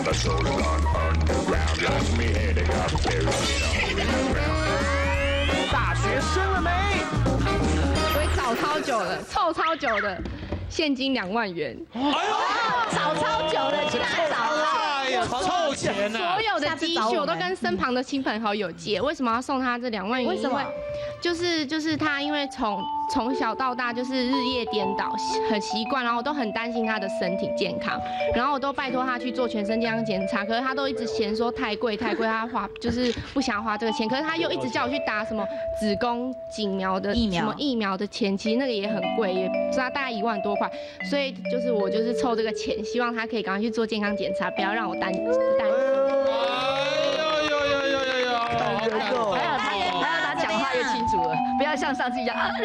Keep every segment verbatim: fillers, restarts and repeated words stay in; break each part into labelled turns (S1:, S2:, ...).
S1: 大学生了没？
S2: 我找超久了，凑超久的，现金两万元。哎呦，
S3: 找超久了，去哪找了？
S4: 凑钱呢！
S2: 所有的积蓄我都跟身旁的亲朋好友借。为什么要送他这两万元？
S3: 为什么？
S2: 就是就是他，因为从从小到大就是日夜颠倒，很习惯，然后我都很担心他的身体健康，然后我都拜托他去做全身健康检查，可是他都一直嫌说太贵太贵，他花就是不想花这个钱，可是他又一直叫我去打什么子宫颈苗的
S3: 疫苗
S2: 什么疫苗的钱，其实那个也很贵，也是大概一万多块，所以就是我就是凑这个钱，希望他可以赶快去做健康检查，不要让我担担心。
S3: 不要像上次一样啊！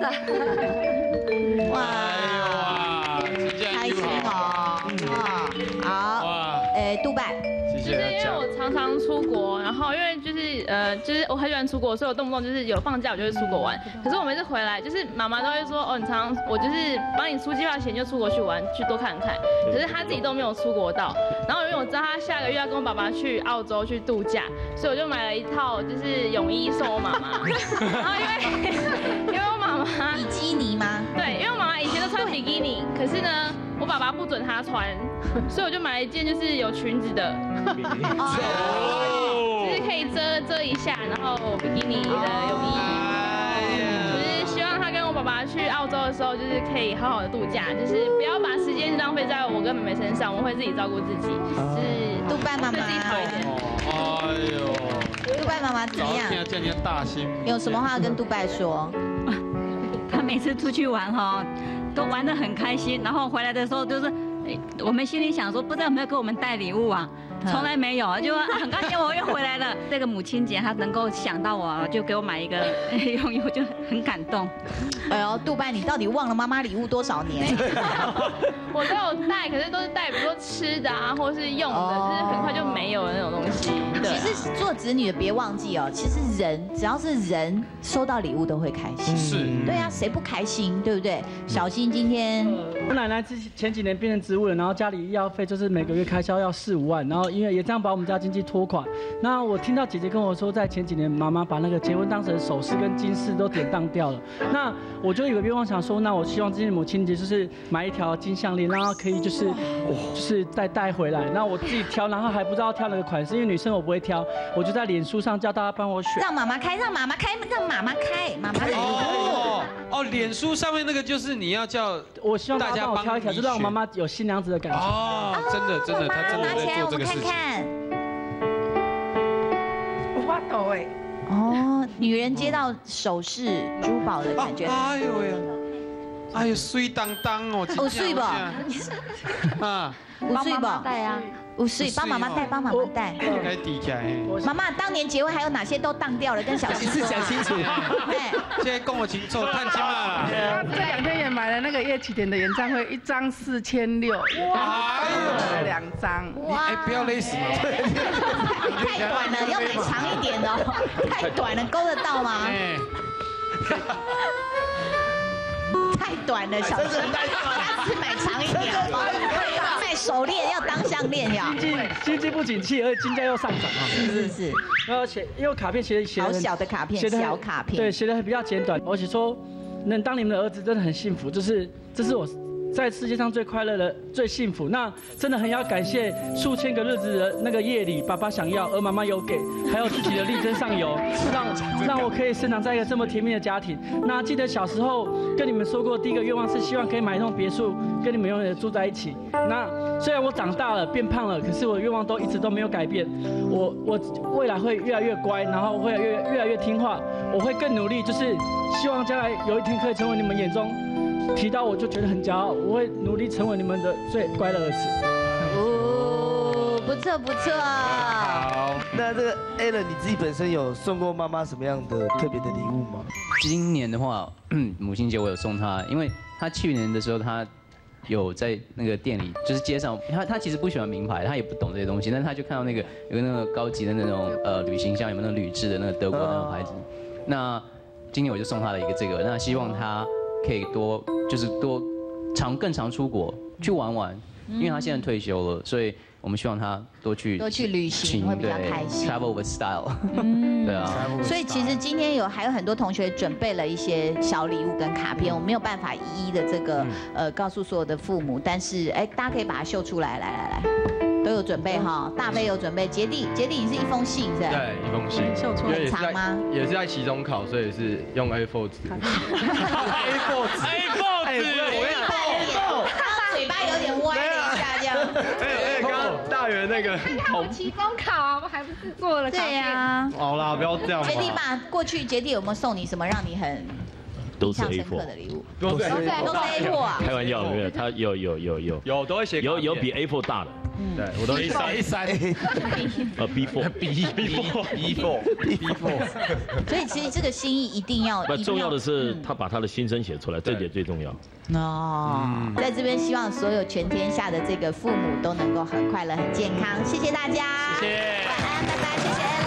S3: 哇，开心哦！哇，好，诶，杜拜，
S4: 谢谢。
S5: 就是因为我常常出国，然后因为就是呃，就是我很喜欢出国，所以我动不动就是有放假我就会出国玩。可是我每次回来，就是妈妈都会说，哦，你常常我就是帮你出机票钱就出国去玩，去多看看。可是他自己都没有出国到。然后因为我知道他下个月要跟我爸爸去澳洲去度假，所以我就买了一套就是泳衣送我妈妈。然后因为因为我妈妈
S3: 比基尼吗？
S5: 对，因为我妈妈以前都穿比基尼，可是呢，我爸爸不准她穿，所以我就买了一件就是有裙子的，就是可以遮遮一下，然后比基尼的泳衣，就是希望她跟我爸爸去澳洲的时候，就是可以好好的度假，就是不要把时间浪费在我跟妹妹身上，我会自己照顾自己，就是
S3: 杜拜妈妈，
S5: 对自己好一点。
S4: 哎呦，
S3: 杜拜妈妈怎么样？
S4: 见人家大心，
S3: 有什么话要跟杜拜说？
S6: 他每次出去玩哈，都玩得很开心，然后回来的时候就是，我们心里想说，不知道有没有给我们带礼物啊？从来没有，就很高兴我又回来了。这个母亲节他能够想到我，就给我买一个泳衣，我就很感动。
S3: 哎呦，杜拜，你到底忘了妈妈礼物多少年？
S5: 我都有带，可是都是带，比如说吃的啊，或是用的，就是很快就没有的那种东西。
S3: 其实做子女的别忘记哦，其实人只要是人收到礼物都会开心。
S4: 是，
S3: 对啊，谁不开心，对不对？小新今天，
S7: 我奶奶之前几年变成植物人，然后家里医药费就是每个月开销要四五万，然后因为也这样把我们家经济拖垮。那我听到姐姐跟我说，在前几年妈妈把那个结婚当时的首饰跟金饰都典当掉了。那我就有个愿望想说，那我希望今年母亲节就是买一条金项链，让她可以就是就是再带回来。那我自己挑，然后还不知道挑哪个款式，因为女生我不会挑，我就在脸书上叫大家帮我选。
S3: 让妈妈开，让妈妈开，让妈妈开，妈妈的礼物。
S4: 哦哦，脸书上面那个就是你要叫，
S7: 我希望大家帮我挑一条，就让我妈妈有新娘子的感觉。
S4: 哦，真的真的，她真的在做这个事情。
S3: 拿起来我们看看。
S8: 我懂哎。
S3: 哦，女人接到首饰珠宝的感觉。
S4: 哎呦喂，哎呦，水当当哦，
S3: 有水不？
S4: 啊，
S3: 有水不？带啊。有水，帮妈妈带，帮妈妈带。
S4: 该抵起来。
S3: 妈妈当年结婚还有哪些都当掉了，跟小新说。
S7: 讲清楚。
S4: 现在跟我清楚，看清嘛。
S8: 这两天也买了那个叶启田的演唱会，一张四千六，哇，两张。
S4: 哎，不要勒死嘛。
S3: 太短了，要买长一点哦。太短了，勾得到吗？太短了，小新，下次买长一点好不好？卖手链要当项链呀。
S7: 经济经济不景气，而且金价又上涨啊。
S3: 是是是。
S7: 然后写，因为卡片写的写
S3: 好小的卡片，小卡片。
S7: 对，写的比较简短，而且说能当你们的儿子真的很幸福，就是这是我在世界上最快乐的、最幸福。那真的很要感谢数千个日子的那个夜里，爸爸想要，而妈妈有给，还有自己的力争上游，让让我可以生长在一个这么甜蜜的家庭。那记得小时候跟你们说过，第一个愿望是希望可以买一栋别墅，跟你们永远住在一起。那虽然我长大了变胖了，可是我的愿望都一直都没有改变。我我未来会越来越乖，然后会越越来越听话，我会更努力，就是希望将来有一天可以成为你们眼中。提到我就觉得很骄傲，我会努力成为你们的最乖的儿子。
S3: 哦，不错不错。
S9: 好，那这个 Alan 你自己本身有送过妈妈什么样的特别的礼物吗？
S10: 今年的话，母亲节我有送她，因为她去年的时候她有在那个店里，就是街上，她她其实不喜欢名牌，她也不懂这些东西，但是她就看到那个有那个高级的那种呃旅行箱，有没有那个铝制的那个德国的那种牌子。那今年我就送她了一个这个，那希望她可以多就是多常更常出国去玩玩，因为他现在退休了，所以我们希望他多去
S3: 多去旅行会比较开心
S10: ，travel with style。
S3: 嗯，
S10: 对啊。
S3: 所以其实今天有还有很多同学准备了一些小礼物跟卡片，我没有办法一一的这个呃告诉所有的父母，但是哎，大家可以把它秀出来，来来来。 都有准备哈，大飞有准备，杰弟，杰弟你是一封信是吧？
S11: 对，一封信。
S3: 很长吗？
S11: 也是在期中考，所以是用 A 四 纸。A 四 纸
S4: ，A 四 纸，
S3: 我跟你讲，刚嘴巴有点歪了一下这样。
S11: 哎哎，刚刚大圆那个。
S2: 我期中考啊，我还不是做了？
S3: 对呀。
S11: 好啦，不要这样。
S3: 杰弟嘛，过去杰弟有没有送你什么让你很？
S12: 都是 A 四
S3: 的礼物，
S11: 都是
S3: A 四啊！
S12: 开玩笑，没有，他有有有有
S11: 有都会写，
S12: 有有比 A 四 大的，
S11: 对我都
S12: A 三
S11: A 三，
S12: 呃 B 四
S11: B B B 四 B 四，
S3: 所以其实这个心意一定要。
S12: 不，重要的是他把他的心声写出来，这点最重要。
S3: 哦，在这边希望所有全天下的这个父母都能够很快乐、很健康，谢谢大家，
S4: 谢谢，
S3: 晚安，拜拜，谢谢。